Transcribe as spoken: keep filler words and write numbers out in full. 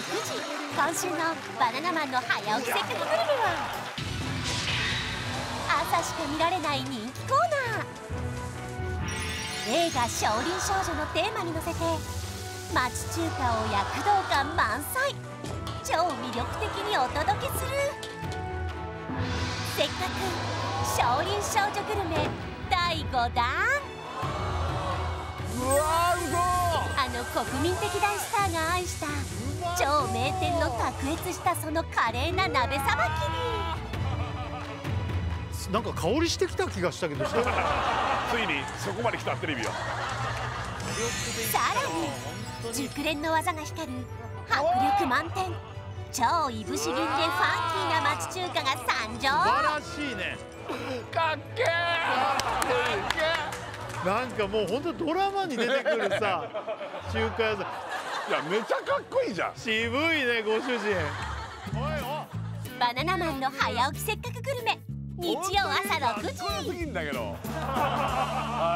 くじ、今週のバナナマンの早起きせっかくグルメは朝しか見られない人気コーナー。映画「少林少女」のテーマに乗せて町中華を躍動感満載、超魅力的にお届けするせっかく少林少女グルメだいごだん。 うわー、うあの国民的大スターが愛した超名店の卓越したその華麗な鍋さばきに、 なんか香りしてきた気がしたけど、ついにそこまで来たテレビは。 さらに熟練の技が光る迫力満点、超いぶし銀でファンキーな町中華が参上。 素晴らしいね。 かっけー、かっけー。 なんかもう本当ドラマに出てくるさ中華屋さん。 いや、めちゃかっこいいじゃん。 渋いねご主人。 バナナマンの早起きせっかくグルメ、日曜朝ろくじ。 すぎんだけど。は